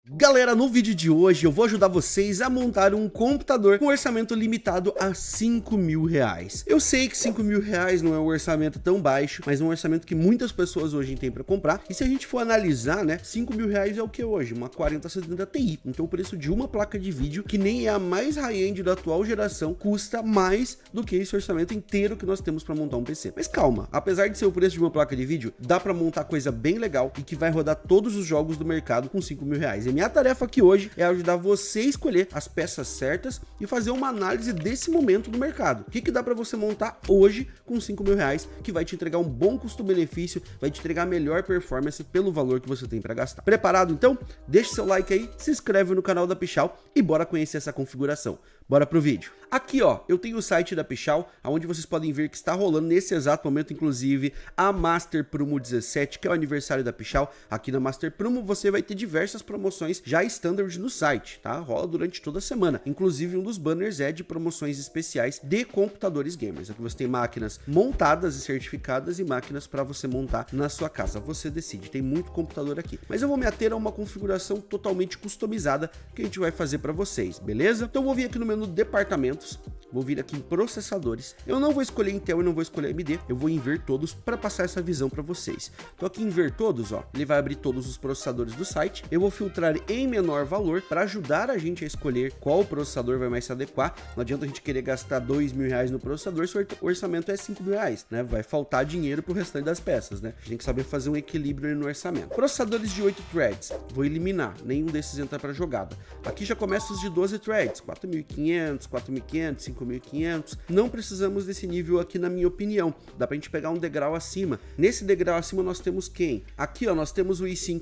Galera, no vídeo de hoje eu vou ajudar vocês a montar um computador com orçamento limitado a R$5.000. Eu sei que R$5.000 não é um orçamento tão baixo, mas é um orçamento que muitas pessoas hoje têm para comprar. E se a gente for analisar, né, R$5.000 é o que hoje? Uma 4070 Ti. Então o preço de uma placa de vídeo, que nem é a mais high-end da atual geração, custa mais do que esse orçamento inteiro que nós temos para montar um PC. Mas calma, apesar de ser o preço de uma placa de vídeo, dá para montar coisa bem legal e que vai rodar todos os jogos do mercado com R$5.000. Minha tarefa aqui hoje é ajudar você a escolher as peças certas e fazer uma análise desse momento do mercado. O que dá para você montar hoje com R$5.000 que vai te entregar um bom custo-benefício, vai te entregar a melhor performance pelo valor que você tem para gastar. Preparado então? Deixe seu like aí, se inscreve no canal da Pichau e bora conhecer essa configuração. Bora pro vídeo. Aqui ó, eu tenho o site da Pichau, onde vocês podem ver que está rolando nesse exato momento, inclusive, a Master Promo 17, que é o aniversário da Pichau. Aqui na Master Promo você vai ter diversas promoções já standard no site, tá? Rola durante toda a semana. Inclusive um dos banners é de promoções especiais de computadores gamers. Aqui você tem máquinas montadas e certificadas e máquinas para você montar na sua casa. Você decide, tem muito computador aqui. Mas eu vou me ater a uma configuração totalmente customizada que a gente vai fazer para vocês, beleza? Então eu vou vir aqui no menu departamentos, vou vir aqui em processadores. Eu não vou escolher Intel e não vou escolher AMD, eu vou inver todos para passar essa visão para vocês. Então aqui em ver todos, ó, ele vai abrir todos os processadores do site. Eu vou filtrar em menor valor para ajudar a gente a escolher qual processador vai mais se adequar. Não adianta a gente querer gastar R$2.000 no processador se o orçamento é R$5.000, né? Vai faltar dinheiro pro restante das peças, né? A gente tem que saber fazer um equilíbrio no orçamento. Processadores de 8 threads, vou eliminar, nenhum desses entra para jogada. Aqui já começa os de 12 threads, 4.500, 4.500, 5.500. Não precisamos desse nível aqui, na minha opinião. Dá pra gente pegar um degrau acima. Nesse degrau acima nós temos quem? Aqui ó, nós temos o i5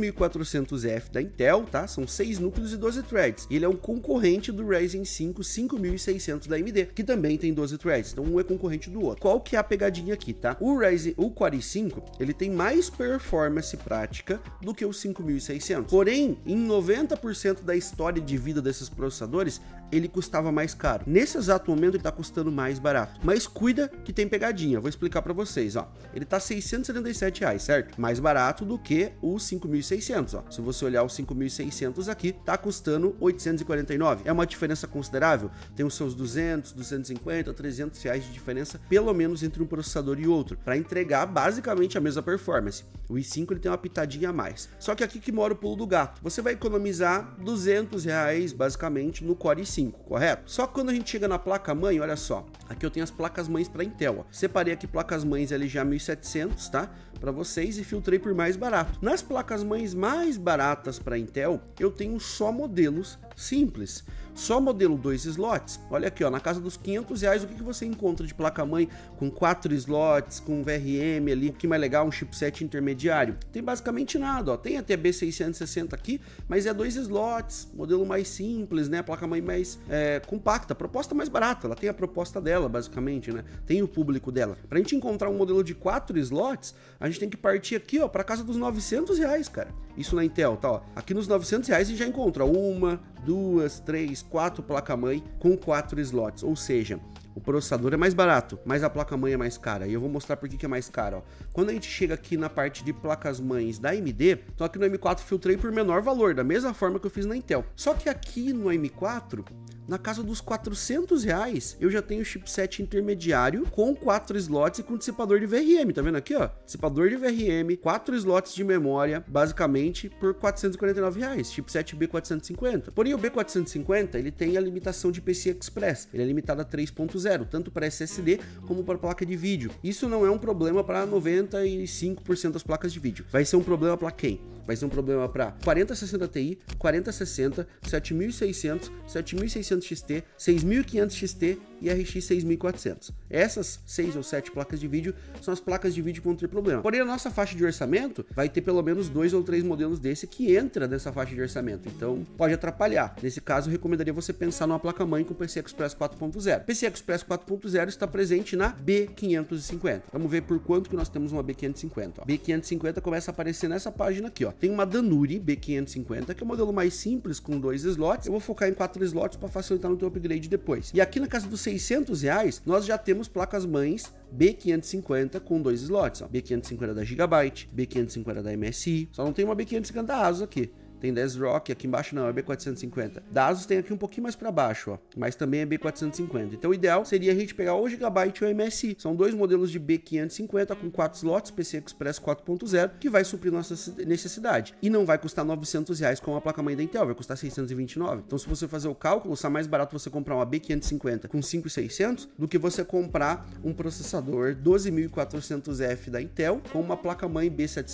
12400F da Intel, tá? São 6 núcleos e 12 threads. Ele é um concorrente do Ryzen 5 5600 da AMD, que também tem 12 threads. Então um é concorrente do outro. Qual que é a pegadinha aqui, tá? O Core i5, ele tem mais performance prática do que o 5600. Porém, em 90% da história de vida desses processadores, ele custava mais caro. Nesse exato momento ele tá custando mais barato. Mas cuida que tem pegadinha, vou explicar para vocês, ó. Ele tá R$677, certo? Mais barato do que o 5600, ó. Se você olhar o 5600 aqui, tá custando R$849. É uma diferença considerável? Tem os seus 200, 250, R$300 de diferença, pelo menos entre um processador e outro, para entregar basicamente a mesma performance. O i5 ele tem uma pitadinha a mais. Só que aqui que mora o pulo do gato. Você vai economizar R$200 basicamente no Core i5, correto? Só que quando a gente chega na placa-mãe, olha só, aqui eu tenho as placas-mães para Intel, ó. Separei aqui placas-mães LGA 1700, tá? Para vocês e filtrei por mais barato. Nas placas-mães mais baratas para Intel, eu tenho só modelos simples. Só modelo 2 slots. Olha aqui, ó, na casa dos R$500, o que você encontra de placa-mãe com 4 slots, com VRM ali, o que mais legal, um chipset intermediário? Tem basicamente nada, ó. Tem até B660 aqui, mas é 2 slots, modelo mais simples, né? A placa-mãe mais compacta, proposta mais barata, ela tem a proposta dela, basicamente, né? Tem o público dela. Pra gente encontrar um modelo de 4 slots, a gente tem que partir aqui, ó, pra casa dos R$900, cara. Isso na Intel, tá, ó. Aqui nos R$900 a gente já encontra uma, 2, 3, 4 placa-mãe com 4 slots, ou seja, o processador é mais barato, mas a placa-mãe é mais cara. E eu vou mostrar por que é mais cara, ó. Quando a gente chega aqui na parte de placas-mães da AMD, então aqui no M4 filtrei por menor valor, da mesma forma que eu fiz na Intel. Só que aqui no M4, na casa dos R$400, eu já tenho chipset intermediário com 4 slots e com dissipador de VRM, tá vendo aqui, ó? Dissipador de VRM, 4 slots de memória, basicamente por R$449, chipset B450. Porém, o B450, ele tem a limitação de PCI Express, ele é limitado a 3.0, tanto para SSD como para placa de vídeo. Isso não é um problema para 95% das placas de vídeo. Vai ser um problema para quem? Vai ser um problema para 4060 Ti, 4060, 7600, 7600 XT, 6500 XT e RX 6400. Essas 6 ou 7 placas de vídeo são as placas de vídeo que vão ter problema. Porém, a nossa faixa de orçamento vai ter pelo menos 2 ou 3 modelos desse que entra nessa faixa de orçamento. Então, pode atrapalhar. Nesse caso, eu recomendaria você pensar numa placa-mãe com PCI Express 4.0. PCI Express 4.0 está presente na B550. Vamos ver por quanto que nós temos uma B550. Ó. B550 começa a aparecer nessa página aqui, ó. Tem uma Danuri B550, que é o modelo mais simples, com 2 slots. Eu vou focar em 4 slots para facilitar no teu upgrade depois. E aqui na casa dos R$600, nós já temos placas-mães B550 com 2 slots. Ó. B550 da Gigabyte, B550 da MSI. Só não tem uma B550 da ASUS aqui. tem da ASRock, aqui embaixo não, é B450. Da ASUS tem aqui um pouquinho mais para baixo, ó, mas também é B450. Então o ideal seria a gente pegar ou o Gigabyte ou o MSI. São dois modelos de B550 com 4 slots, PCI Express 4.0, que vai suprir nossa necessidade. E não vai custar R$900 com a placa-mãe da Intel, vai custar 629. Então se você fazer o cálculo, sai mais barato você comprar uma B550 com 5.600 do que você comprar um processador 12400F da Intel com uma placa-mãe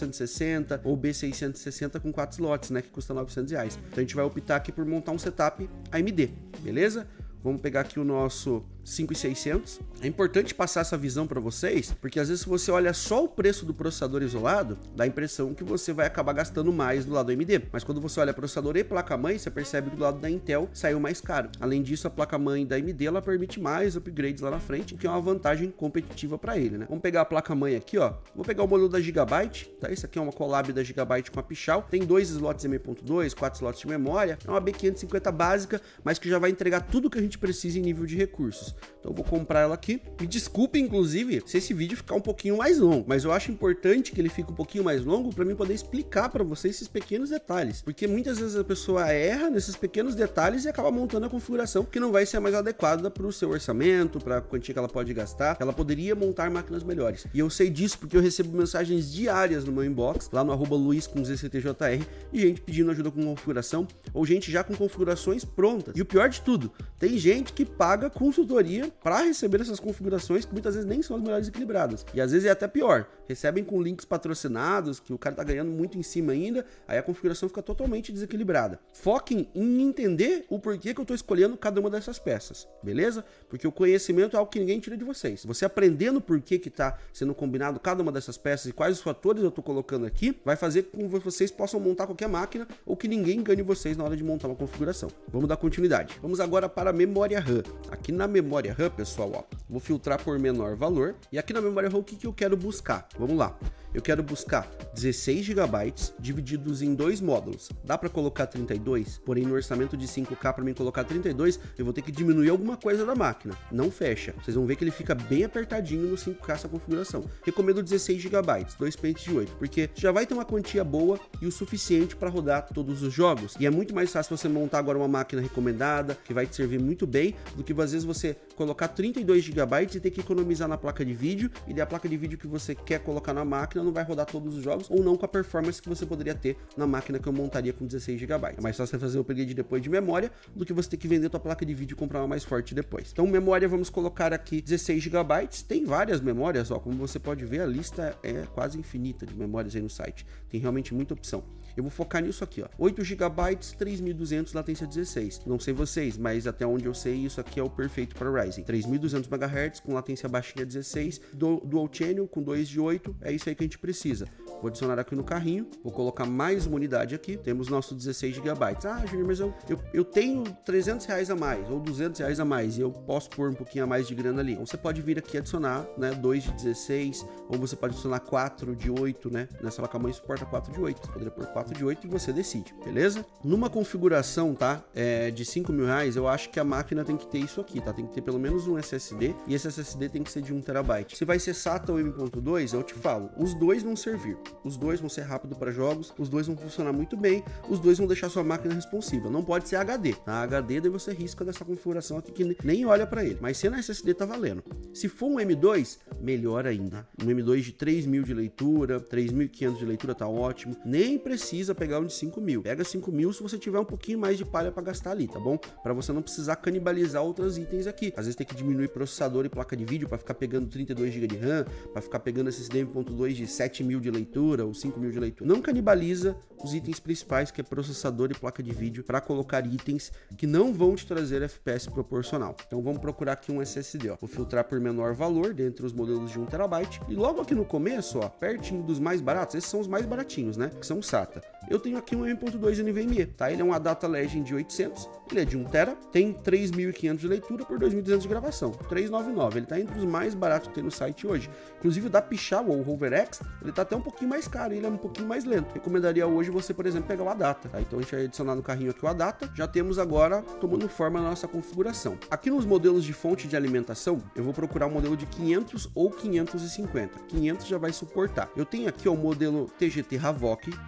B760 ou B660 com 4 slots, né, que custa R$900. Então a gente vai optar aqui por montar um setup AMD, beleza? Vamos pegar aqui o nosso 5.600. É importante passar essa visão para vocês, porque às vezes se você olha só o preço do processador isolado, dá a impressão que você vai acabar gastando mais do lado do AMD. Mas quando você olha processador e placa-mãe, você percebe que do lado da Intel saiu mais caro. Além disso, a placa-mãe da AMD ela permite mais upgrades lá na frente, que é uma vantagem competitiva para ele, né? Vamos pegar a placa-mãe aqui, ó. Vou pegar o modelo da Gigabyte, tá? Esse aqui é uma collab da Gigabyte com a Pichau. Tem 2 slots M.2, 4 slots de memória. É uma B550 básica, mas que já vai entregar tudo que a gente precisa em nível de recursos. Então eu vou comprar ela aqui. Me desculpe, inclusive, se esse vídeo ficar um pouquinho mais longo, mas eu acho importante que ele fique um pouquinho mais longo para mim poder explicar para vocês esses pequenos detalhes, porque muitas vezes a pessoa erra nesses pequenos detalhes e acaba montando a configuração que não vai ser a mais adequada para o seu orçamento, para a quantia que ela pode gastar. Ela poderia montar máquinas melhores. E eu sei disso porque eu recebo mensagens diárias no meu inbox, lá no @luiz com ZCTJR, de gente pedindo ajuda com configuração, ou gente já com configurações prontas. E o pior de tudo, tem gente que paga consultoria para receber essas configurações que muitas vezes nem são as melhores equilibradas. E às vezes é até pior, recebem com links patrocinados, que o cara tá ganhando muito em cima ainda, aí a configuração fica totalmente desequilibrada. Foquem em entender o porquê que eu tô escolhendo cada uma dessas peças, beleza? Porque o conhecimento é algo que ninguém tira de vocês. Você aprendendo por que tá sendo combinado cada uma dessas peças e quais os fatores eu tô colocando aqui, vai fazer com que vocês possam montar qualquer máquina ou que ninguém engane vocês na hora de montar uma configuração. Vamos dar continuidade. Vamos agora para a memória RAM. Aqui na memória RAM, pessoal, ó, vou filtrar por menor valor. E aqui na memória RAM, o que eu quero buscar? Vamos lá. Eu quero buscar 16 GB divididos em 2 módulos. Dá para colocar 32? Porém, no orçamento de 5K, para mim colocar 32, eu vou ter que diminuir alguma coisa da máquina. Não fecha. Vocês vão ver que ele fica bem apertadinho no 5K essa configuração. Recomendo 16 GB, 2 pentes de 8, porque já vai ter uma quantia boa e o suficiente para rodar todos os jogos. E é muito mais fácil você montar agora uma máquina recomendada, que vai te servir muito bem, do que às vezes você colocar 32 GB e ter que economizar na placa de vídeo, e daí a placa de vídeo que você quer colocar na máquina não vai rodar todos os jogos, ou não com a performance que você poderia ter na máquina que eu montaria com 16 GB. É mais fácil você fazer o upgrade depois de memória, do que você ter que vender tua placa de vídeo e comprar uma mais forte depois. Então memória, vamos colocar aqui 16 GB, tem várias memórias, ó, como você pode ver, a lista é quase infinita de memórias aí no site, tem realmente muita opção. Eu vou focar nisso aqui, ó, 8 GB, 3200, latência 16. Não sei vocês, mas até onde eu sei, isso aqui é o perfeito para Ryzen. 3200 MHz com latência baixinha 16, Dual Channel com 2 de 8, é isso aí que a gente precisa. Vou adicionar aqui no carrinho, vou colocar mais uma unidade aqui, temos nosso 16 GB. Ah, Júnior, mas eu tenho R$300 a mais, ou R$200 a mais, e eu posso pôr um pouquinho a mais de grana ali. Então você pode vir aqui adicionar, né, 2 de 16, ou você pode adicionar 4 de 8, né, nessa placa-mãe suporta 4 de 8, você poderia pôr 4 de 8 e você decide, beleza? Numa configuração, tá, de R$5.000, eu acho que a máquina tem que ter isso aqui, tá, tem que ter pelo menos um SSD, e esse SSD tem que ser de 1 TB. Se vai ser SATA ou M.2, eu te falo, os dois vão servir. Os dois vão ser rápidos para jogos, os dois vão funcionar muito bem, os dois vão deixar sua máquina responsiva. Não pode ser HD, tá? HD daí você risca dessa configuração aqui que nem olha para ele. Mas sendo SSD tá valendo. Se for um M2, melhor ainda. Um M2 de 3.000 de leitura, 3.500 de leitura tá ótimo. Nem precisa pegar um de 5.000. Pega 5.000 se você tiver um pouquinho mais de palha para gastar ali, tá bom? Para você não precisar canibalizar outros itens aqui. Às vezes tem que diminuir processador e placa de vídeo para ficar pegando 32 GB de RAM, para ficar pegando SSD M.2 de 7.000 de leitura ou 5.000 de leitura. Não canibaliza os itens principais, que é processador e placa de vídeo, para colocar itens que não vão te trazer FPS proporcional. Então vamos procurar aqui um SSD, ó. Vou filtrar por menor valor dentre os modelos de 1 TB, e logo aqui no começo, ó, pertinho dos mais baratos, esses são os mais baratinhos, né, que são o SATA. Eu tenho aqui um M.2 NVMe, tá? Ele é um Adata Legend de 800, ele é de 1 TB, tem 3.500 de leitura por 2.200 de gravação, 399. Ele tá entre os mais baratos que tem no site hoje. Inclusive o da Pichau, ou o HoverX, ele tá até um pouquinho mais caro, ele é um pouquinho mais lento. Recomendaria hoje você, por exemplo, pegar o Adata, tá? Então a gente vai adicionar no carrinho aqui o Adata, já temos agora tomando forma a nossa configuração. Aqui nos modelos de fonte de alimentação, eu vou procurar um modelo de 500 ou 550. 500 já vai suportar. Eu tenho aqui ó, o modelo TGT Havok de 500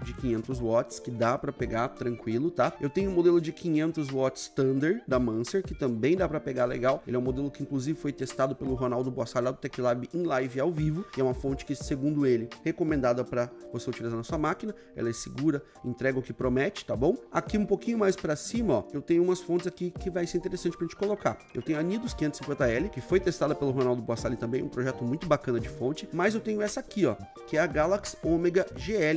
400 watts, que dá para pegar tranquilo, tá? Eu tenho um modelo de 500 watts Thunder da Mancer, que também dá para pegar legal. Ele é um modelo que inclusive foi testado pelo Ronaldo Bossari lá do TechLab em live ao vivo, e é uma fonte que, segundo ele, recomendada para você utilizar na sua máquina. Ela é segura, entrega o que promete, tá bom? Aqui um pouquinho mais para cima, ó, eu tenho umas fontes aqui que vai ser interessante pra gente colocar. Eu tenho a Nidus 550L, que foi testada pelo Ronaldo Bossari também, um projeto muito bacana de fonte, mas eu tenho essa aqui, ó, que é a Galaxy Omega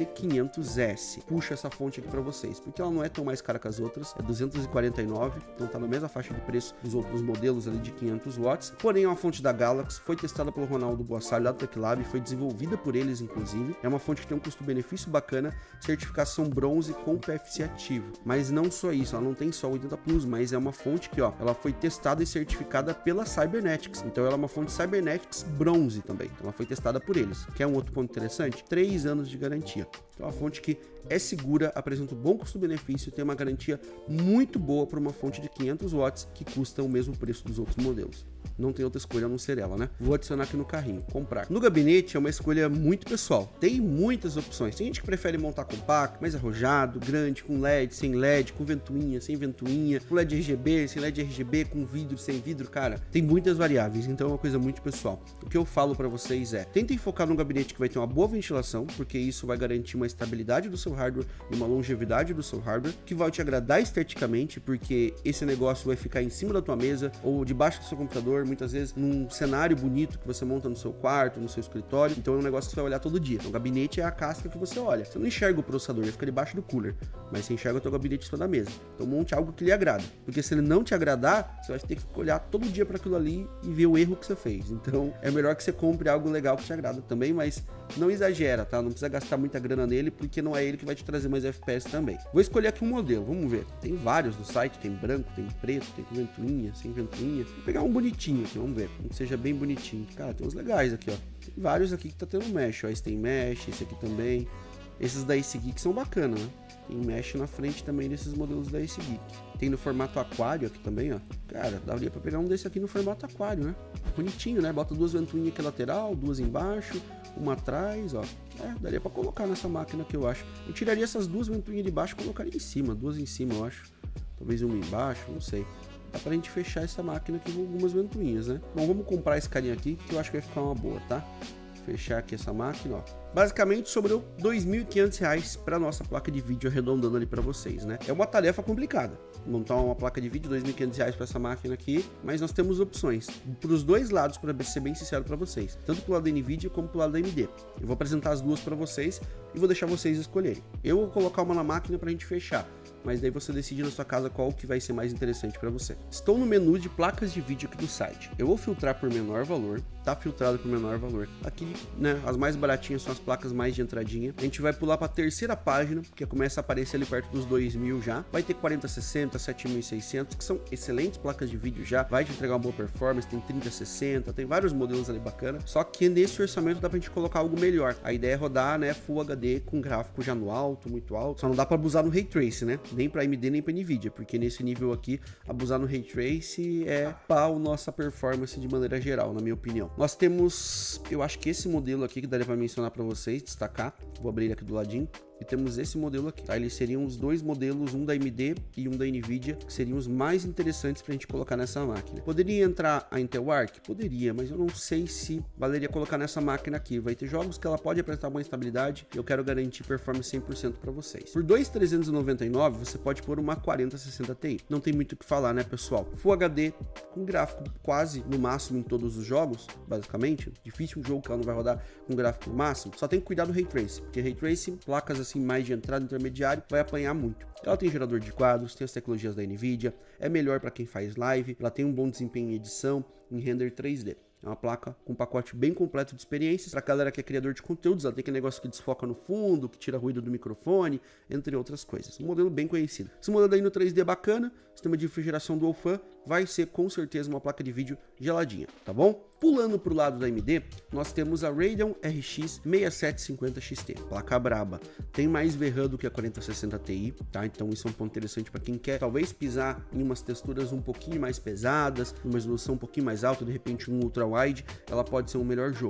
GL500S. Puxa essa fonte aqui para vocês, porque ela não é tão mais cara que as outras, é 249, então tá na mesma faixa de preço dos outros modelos ali de 500 watts, porém é uma fonte da Galaxy, foi testada pelo Ronaldo Bossari lá do TechLab, foi desenvolvida por eles inclusive, é uma fonte que tem um custo-benefício bacana, certificação bronze com PFC ativo, mas não só isso, ela não tem só 80 Plus, mas é uma fonte que, ó, ela foi testada e certificada pela Cybernetics, então ela é uma fonte Cybernetics bronze também, então ela foi testada por eles. Quer um outro ponto interessante? 3 anos de garantia, então é uma fonte que é segura, apresenta um bom custo-benefício, tem uma garantia muito boa para uma fonte de 500 watts que custa o mesmo preço dos outros modelos. Não tem outra escolha a não ser ela, né? Vou adicionar aqui no carrinho, comprar. No gabinete é uma escolha muito pessoal, tem muitas opções. Tem gente que prefere montar compacto, mais arrojado, grande, com LED, sem LED, com ventoinha, sem ventoinha, com LED RGB, sem LED RGB, com vidro, sem vidro, cara. Tem muitas variáveis, então é uma coisa muito pessoal. O que eu falo para vocês é, tentem focar num gabinete que vai ter uma boa ventilação, porque isso vai garantir uma estabilidade do seu hardware e uma longevidade do seu hardware, que vai te agradar esteticamente, porque esse negócio vai ficar em cima da tua mesa ou debaixo do seu computador, muitas vezes num cenário bonito que você monta no seu quarto, no seu escritório, então é um negócio que você vai olhar todo dia. O gabinete é a casca que você olha. Você não enxerga o processador, ele fica debaixo do cooler, mas você enxerga o teu gabinete em cima da mesa. Então monte algo que lhe agrada, porque se ele não te agradar, você vai ter que olhar todo dia para aquilo ali e ver o erro que você fez. Então é melhor que você compre algo legal que te agrada também, mas não exagera, tá? Não precisa gastar muita grana nele, porque não é ele que vai te trazer mais FPS também. Vou escolher aqui um modelo, vamos ver. Tem vários no site, tem branco, tem preto, tem com ventoinha, sem ventoinha. Vou pegar um bonitinho aqui, vamos ver. Um que seja bem bonitinho. Cara, tem uns legais aqui, ó. Tem vários aqui que tá tendo mesh, ó. Esse tem mesh, esse aqui também. Esses da Ace Geek são bacanas, né? Tem mesh na frente também desses modelos da Ace Geek. Tem no formato aquário aqui também, ó. Cara, daria pra pegar um desse aqui no formato aquário, né? Bonitinho, né? Bota duas ventoinhas aqui lateral, duas embaixo, uma atrás, ó. Daria pra colocar nessa máquina aqui, eu acho. Eu tiraria essas duas ventoinhas de baixo e colocaria em cima. Duas em cima, eu acho. Talvez uma embaixo, não sei. Dá pra gente fechar essa máquina aqui com algumas ventoinhas, né? Bom, vamos comprar esse carinha aqui, que eu acho que vai ficar uma boa, tá? Fechar aqui essa máquina, ó. Basicamente sobrou R$ 2.500 para nossa placa de vídeo, arredondando ali para vocês, né? É uma tarefa complicada montar uma placa de vídeo, R$ 2.500 para essa máquina aqui, mas nós temos opções para os dois lados, para ser bem sincero para vocês, tanto pro lado da Nvidia como pro lado da AMD. Eu vou apresentar as duas para vocês e vou deixar vocês escolherem. Eu vou colocar uma na máquina para a gente fechar, mas daí você decide na sua casa qual que vai ser mais interessante para você. Estou no menu de placas de vídeo aqui do site. Eu vou filtrar por menor valor, tá filtrado por menor valor. Aqui, né, as mais baratinhas são as placas mais de entradinha. A gente vai pular para a terceira página, que começa a aparecer ali perto dos 2.000 já. Vai ter 4060, 7600, que são excelentes placas de vídeo já. Vai te entregar uma boa performance, tem 3060, tem vários modelos ali bacana. Só que nesse orçamento dá pra gente colocar algo melhor. A ideia é rodar, né, Full HD com gráfico já no alto, muito alto. Só não dá para abusar no Ray Trace, né? Nem para AMD nem para Nvidia, porque nesse nível aqui abusar no Ray Trace é pau nossa performance de maneira geral, na minha opinião. Nós temos, eu acho que esse modelo aqui que daria para mencionar para vocês, destacar. Vou abrir ele aqui do ladinho. E temos esse modelo aqui, tá? Eles seriam os dois modelos, um da AMD e um da Nvidia, que seriam os mais interessantes pra gente colocar nessa máquina. Poderia entrar a Intel Arc? Poderia, mas eu não sei se valeria colocar nessa máquina aqui. Vai ter jogos que ela pode apresentar boa estabilidade e eu quero garantir performance 100% para vocês. Por 2.399 você pode pôr uma 4060 Ti. Não tem muito o que falar, né, pessoal? Full HD, com gráfico quase no máximo em todos os jogos, basicamente. Difícil um jogo que ela não vai rodar com gráfico máximo. Só tem que cuidar do Ray Tracing, porque Ray Tracing, placas assim mais de entrada intermediário, vai apanhar muito. Ela tem gerador de quadros, tem as tecnologias da Nvidia, é melhor para quem faz live, ela tem um bom desempenho em edição, em render 3D. É uma placa com um pacote bem completo de experiências. Pra galera que é criador de conteúdos, ela tem aquele negócio que desfoca no fundo, que tira ruído do microfone, entre outras coisas. Um modelo bem conhecido. Esse modelo daí no 3D bacana, sistema de refrigeração Dual Fan, vai ser com certeza uma placa de vídeo geladinha, tá bom? Pulando pro lado da AMD, nós temos a Radeon RX 6750 XT, placa braba. Tem mais VRAM do que a 4060 Ti, tá? Então isso é um ponto interessante para quem quer talvez pisar em umas texturas um pouquinho mais pesadas, uma resolução um pouquinho mais alta, de repente um ultra wide, ela pode ser um melhor jogo.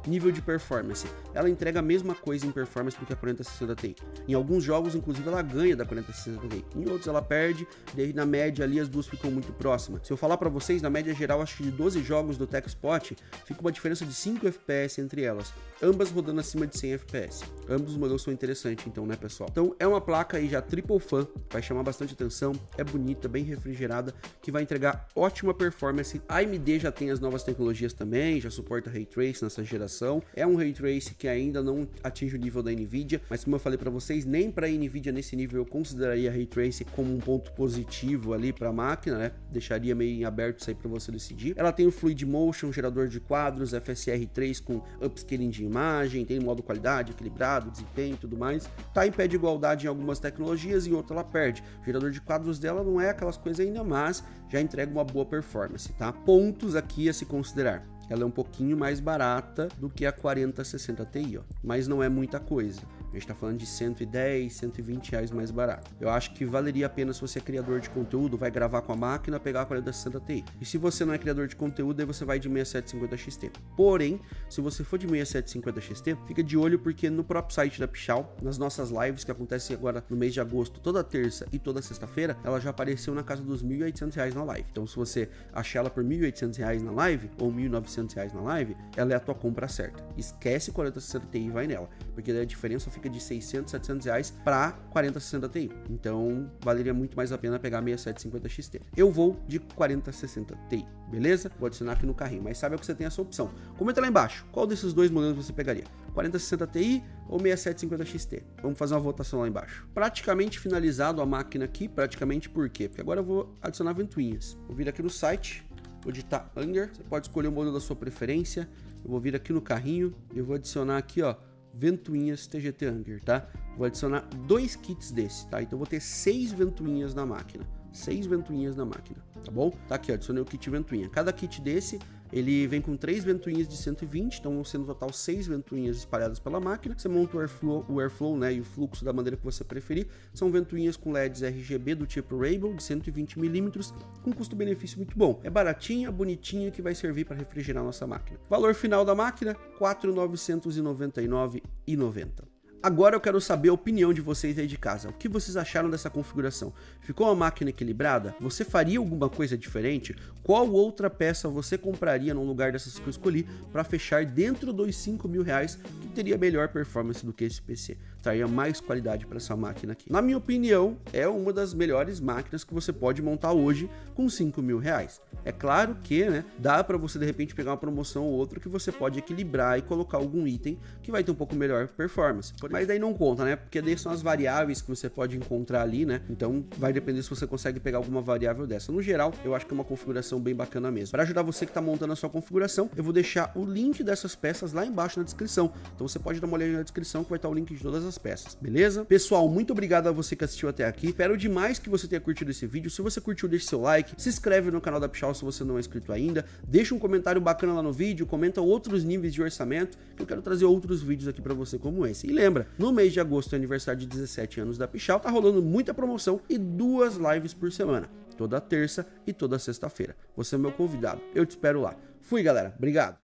Nível de performance. Ela entrega a mesma coisa em performance do que a 4060 Ti. Em alguns jogos, inclusive, ela ganha da 4060 Ti. Em outros, ela perde. Daí, na média, ali, as duas ficam muito próximas. Se eu falar pra vocês, na média geral, acho que de 12 jogos do TechSpot, fica uma diferença de 5 FPS entre elas. Ambas rodando acima de 100 FPS. Ambos os modelos são interessantes, então, né, pessoal? Então, é uma placa aí já triple fan, vai chamar bastante atenção, é bonita, bem refrigerada, que vai entregar ótima performance. A AMD já tem as novas tecnologias também, já suporta Ray Trace nessa geração. É um Ray Trace que ainda não atinge o nível da Nvidia, mas como eu falei para vocês, nem para a Nvidia nesse nível eu consideraria Ray Trace como um ponto positivo ali para a máquina, né? Deixaria meio em aberto isso aí para você decidir. Ela tem o Fluid Motion, gerador de quadros, FSR3 com upscaling de imagem, tem modo qualidade, equilibrado, desempenho e tudo mais. Tá em pé de igualdade em algumas tecnologias, em outras ela perde. O gerador de quadros dela não é aquelas coisas ainda, mas já entrega uma boa performance, tá? Pontos aqui a se considerar. Ela é um pouquinho mais barata do que a 4060 Ti, ó, mas não é muita coisa. A gente tá falando de 110, 120 reais mais barato. Eu acho que valeria a pena se você é criador de conteúdo, vai gravar com a máquina, pegar a 4060 Ti. E se você não é criador de conteúdo, aí você vai de 6750 XT. Porém, se você for de 6750 XT, fica de olho porque no próprio site da Pichau, nas nossas lives que acontecem agora no mês de agosto, toda terça e toda sexta-feira, ela já apareceu na casa dos 1.800 reais na live. Então se você achar ela por 1.800 reais na live, ou 1.900 reais na live, ela é a tua compra certa. Esquece 4060 Ti e vai nela, porque daí a diferença fica de 600, 700 reais para 4060 Ti. Então, valeria muito mais a pena pegar 6750 XT. Eu vou de 4060 Ti, beleza? Vou adicionar aqui no carrinho, mas saiba que você tem essa opção. Comenta lá embaixo, qual desses dois modelos você pegaria? 4060 Ti ou 6750 XT? Vamos fazer uma votação lá embaixo. Praticamente finalizado a máquina aqui, praticamente por quê? Porque agora eu vou adicionar ventoinhas. Vou vir aqui no site, vou digitar Anger, você pode escolher o modelo da sua preferência. Eu vou vir aqui no carrinho e eu vou adicionar aqui, ó, ventoinhas TGT Anger, tá? Vou adicionar 2 kits desse, tá? Então vou ter 6 ventoinhas na máquina. 6 ventoinhas na máquina, tá bom? Tá aqui, ó, adicionei o kit ventoinha. Cada kit desse, ele vem com 3 ventoinhas de 120, então vão ser no total 6 ventoinhas espalhadas pela máquina. Você monta o airflow, né, e o fluxo da maneira que você preferir. São ventoinhas com LEDs RGB do tipo Rainbow, de 120mm, com custo-benefício muito bom. É baratinha, bonitinha, que vai servir para refrigerar a nossa máquina. Valor final da máquina, R$ 4.999,90. Agora eu quero saber a opinião de vocês aí de casa. O que vocês acharam dessa configuração? Ficou uma máquina equilibrada? Você faria alguma coisa diferente? Qual outra peça você compraria no lugar dessas que eu escolhi para fechar dentro dos 5 mil reais, que teria melhor performance do que esse PC? Traria mais qualidade para essa máquina aqui. Na minha opinião, é uma das melhores máquinas que você pode montar hoje com 5 mil reais. É claro que, né, dá para você de repente pegar uma promoção ou outra que você pode equilibrar e colocar algum item que vai ter um pouco melhor performance. Mas daí não conta, né? Porque daí são as variáveis que você pode encontrar ali, né? Então vai depender se você consegue pegar alguma variável dessa. No geral, eu acho que é uma configuração bem bacana mesmo. Para ajudar você que está montando a sua configuração, eu vou deixar o link dessas peças lá embaixo na descrição. Então você pode dar uma olhada na descrição que vai estar o link de todas as peças, beleza? Pessoal, muito obrigado a você que assistiu até aqui. Espero demais que você tenha curtido esse vídeo. Se você curtiu, deixe seu like, se inscreve no canal da Pichau se você não é inscrito ainda, deixa um comentário bacana lá no vídeo, comenta outros níveis de orçamento, que eu quero trazer outros vídeos aqui para você como esse. E lembra, no mês de agosto é aniversário de 17 anos da Pichau, tá rolando muita promoção e 2 lives por semana, toda terça e toda sexta-feira. Você é meu convidado, eu te espero lá. Fui, galera, obrigado!